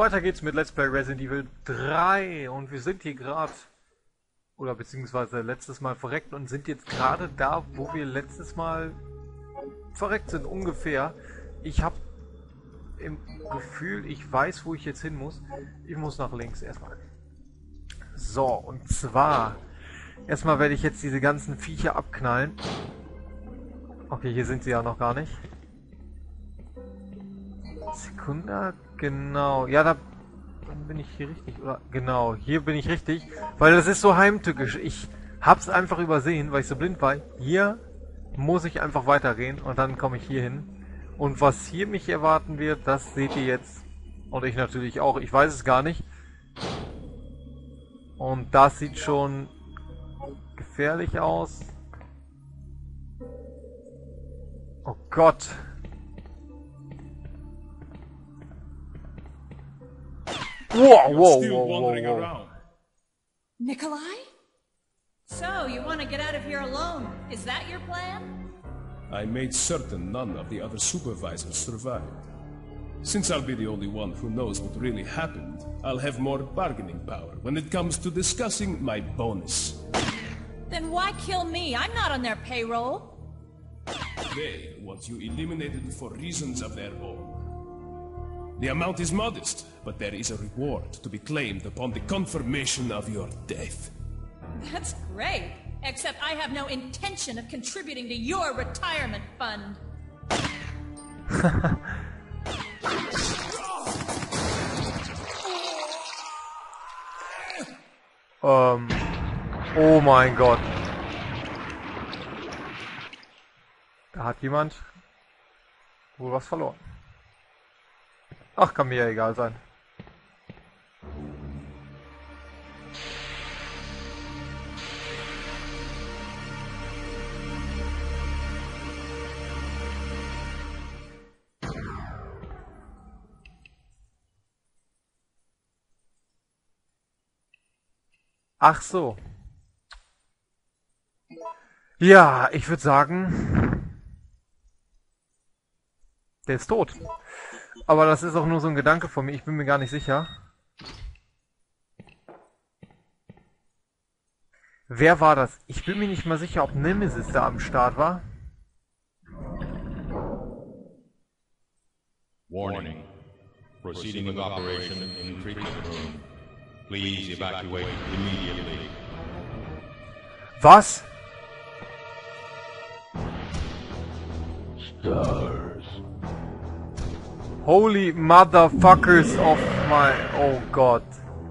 Weiter geht's mit Let's Play Resident Evil 3 und wir sind hier gerade, oder beziehungsweise letztes Mal verreckt und sind jetzt gerade da, wo wir letztes Mal verreckt sind, ungefähr. Ich habe im Gefühl, ich weiß, wo ich jetzt hin muss. Ich muss nach links erstmal. So, und zwar, erstmal werde ich jetzt diese ganzen Viecher abknallen. Okay, hier sind sie ja noch gar nicht. Sekunde, genau. Ja, da bin ich hier richtig, oder? Genau, hier bin ich richtig. Weil das ist so heimtückisch. Ich hab's einfach übersehen, weil ich so blind war. Hier muss ich einfach weitergehen und dann komme ich hier hin. Und was hier mich erwarten wird, das seht ihr jetzt. Und ich natürlich auch. Ich weiß es gar nicht. Und das sieht schon gefährlich aus. Oh Gott. Whoa. Nikolai? So, you want to get out of here alone? Is that your plan? I made certain none of the other supervisors survived. Since I'll be the only one who knows what really happened, I'll have more bargaining power when it comes to discussing my bonus. Then why kill me? I'm not on their payroll. They want you eliminated for reasons of their own. The amount is modest, but there is a reward to be claimed upon the confirmation of your death. That's great. Except I have no intention of contributing to your retirement fund. Oh mein Gott. Da hat jemand wohl was verloren. Ach, kann mir ja egal sein. Ach so. Ja, ich würde sagen, der ist tot. Aber das ist auch nur so ein Gedanke von mir, ich bin mir gar nicht sicher. Wer war das? Ich bin mir nicht mal sicher, ob Nemesis da am Start war. Warning. Proceeding with operation in treatment room. Please evacuate immediately. Was? Stars. Holy motherfuckers of my... Oh Gott.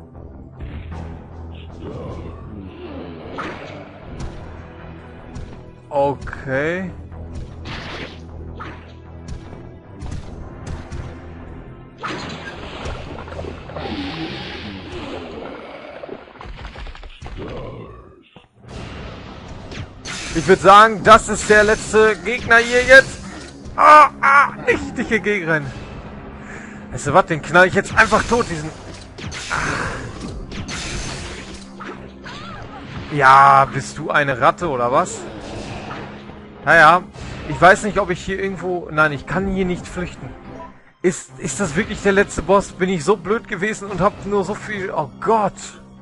Okay. Ich würde sagen, das ist der letzte Gegner hier jetzt. Nicht hier gegenrennen. Weißt du was, den knall ich jetzt einfach tot, diesen... Ja, bist du eine Ratte oder was? Naja, ich weiß nicht, ob ich hier irgendwo... Nein, ich kann hier nicht flüchten. Ist das wirklich der letzte Boss? Bin ich so blöd gewesen und hab nur so viel... Oh Gott.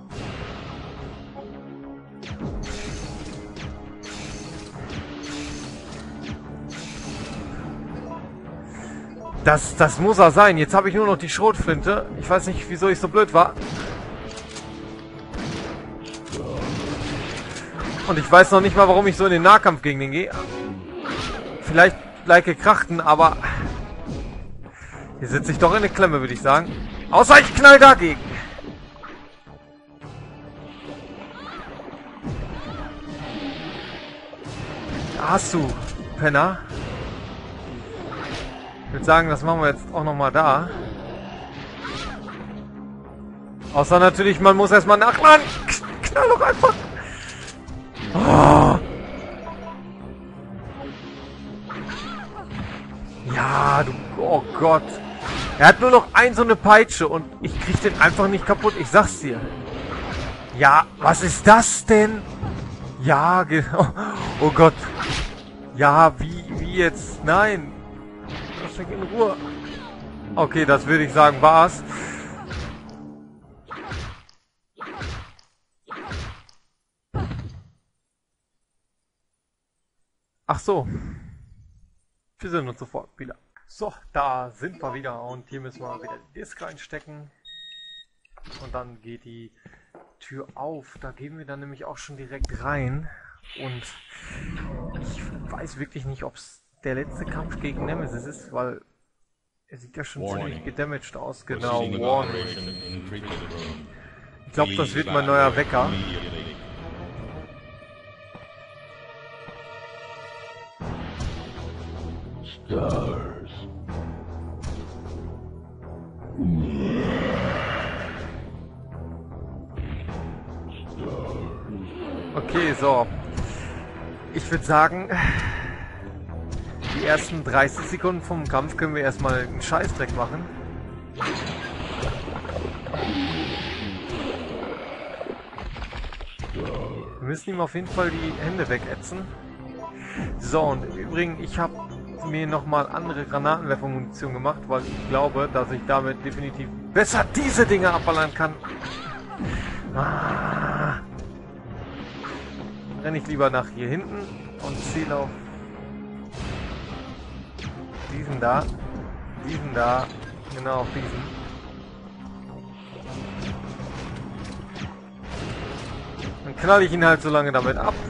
Das muss er sein. Jetzt habe ich nur noch die Schrotflinte. Ich weiß nicht, wieso ich so blöd war. Und ich weiß noch nicht mal, warum ich so in den Nahkampf gegen den gehe. Vielleicht gleich gekrachten, aber... Hier sitze ich doch in der Klemme, würde ich sagen. Außer ich knall dagegen. Da hast du, Penner. Ich würde sagen, das machen wir jetzt auch nochmal da. Außer natürlich, man muss erstmal nachladen. Knall doch einfach. Oh. Ja, du... Oh Gott. Er hat nur noch so eine Peitsche und ich krieg den einfach nicht kaputt. Ich sag's dir. Ja, was ist das denn? Ja, genau. Oh Gott. Ja, wie jetzt? Nein. Lass mich in Ruhe. Okay, das würde ich sagen, war's. Ach so. Wir sind uns sofort wieder. So, da sind wir wieder und hier müssen wir wieder die Disk reinstecken. Und dann geht die Tür auf. Da gehen wir dann nämlich auch schon direkt rein. Und ich weiß wirklich nicht, ob es der letzte Kampf gegen Nemesis ist, weil er sieht ja schon ziemlich gedamaged aus. Genau, Warning. Ich glaube, das wird mein neuer Wecker. Stars. Okay, so. Ich würde sagen, die ersten 30 Sekunden vom Kampf können wir erstmal einen Scheißdreck machen. Wir müssen ihm auf jeden Fall die Hände wegätzen. So, und im Übrigen, ich habe mir nochmal andere Granatenwerfermunition gemacht, weil ich glaube, dass ich damit definitiv besser diese Dinge abballern kann. Renne ich lieber nach hier hinten und ziele auf diesen da, genau auf diesen. Dann knall ich ihn halt so lange damit ab.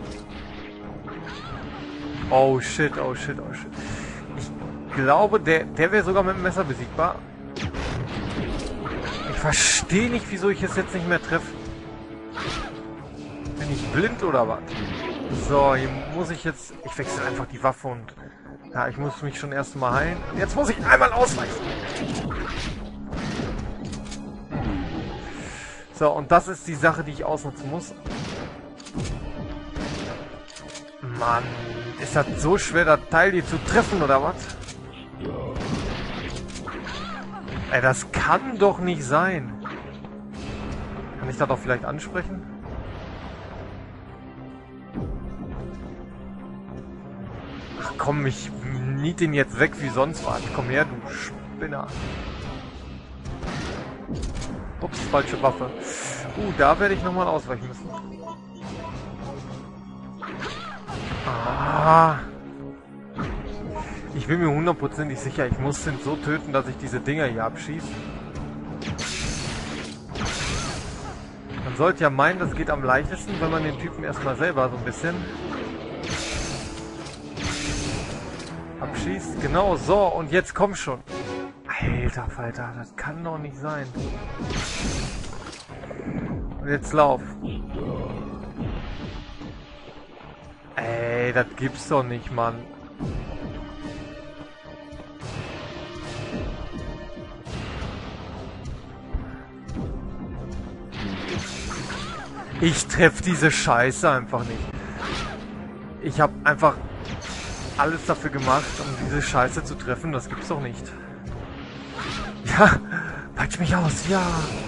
Oh shit, oh shit, oh shit. Ich glaube, der wäre sogar mit dem Messer besiegbar. Ich verstehe nicht, wieso ich es jetzt nicht mehr treffe. Bin ich blind oder was? So, hier muss ich jetzt... Ich wechsle einfach die Waffe und... Ja, ich muss mich schon erst mal heilen. Und jetzt muss ich einmal ausweichen. So, und das ist die Sache, die ich ausnutzen muss. Mann, ist das so schwer, das Teil hier zu treffen, oder was? Ey, das kann doch nicht sein. Kann ich das doch vielleicht ansprechen? Ach komm, ich nied den jetzt weg wie sonst was. Komm her, du Spinner. Ups, falsche Waffe. Da werde ich nochmal ausweichen müssen. Ich bin mir hundertprozentig sicher, ich muss den so töten, dass ich diese Dinger hier abschieße. Man sollte ja meinen, das geht am leichtesten, wenn man den Typen erstmal selber so ein bisschen abschießt. Genau, so, und jetzt komm schon. Alter Falter, das kann doch nicht sein. Und jetzt lauf. Ey, das gibt's doch nicht, Mann. Ich treffe diese Scheiße einfach nicht. Ich habe einfach alles dafür gemacht, um diese Scheiße zu treffen. Das gibt's doch nicht. Ja, peitsch mich aus, ja.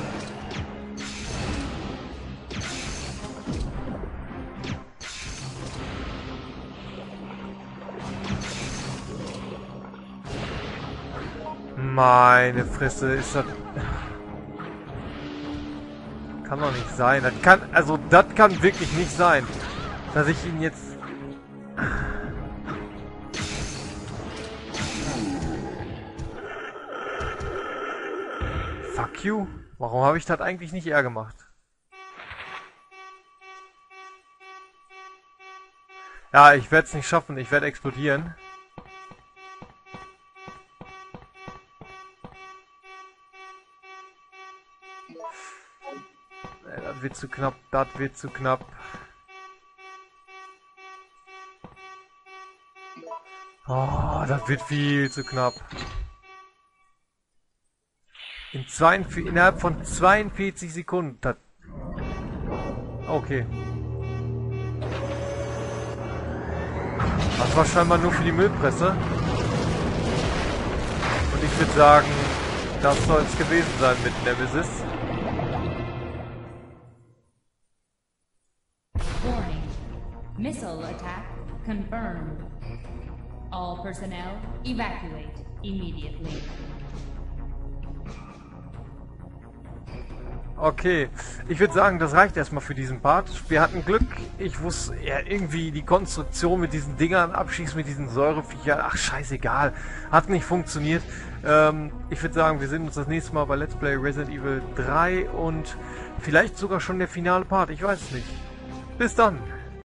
Meine Fresse, ist das... Kann doch nicht sein. Das kann, also das kann wirklich nicht sein, dass ich ihn jetzt... Fuck you. Warum habe ich das eigentlich nicht eher gemacht? Ja, ich werde es nicht schaffen. Ich werde explodieren. Das wird zu knapp, das wird zu knapp. Oh, das wird viel zu knapp. Innerhalb von 42 Sekunden. Das okay. Das war scheinbar nur für die Müllpresse. Und ich würde sagen, das soll es gewesen sein mit Nemesis. Missile attack confirmed. All personnel evacuate immediately. Okay, ich würde sagen, das reicht erstmal für diesen Part. Wir hatten Glück. Ich wusste ja irgendwie die Konstruktion mit diesen Dingern, Abschießen mit diesen Säureviechern. Ach, scheißegal. Hat nicht funktioniert. Ich würde sagen, wir sehen uns das nächste Mal bei Let's Play Resident Evil 3 und vielleicht sogar schon der finale Part. Ich weiß es nicht. Bis dann.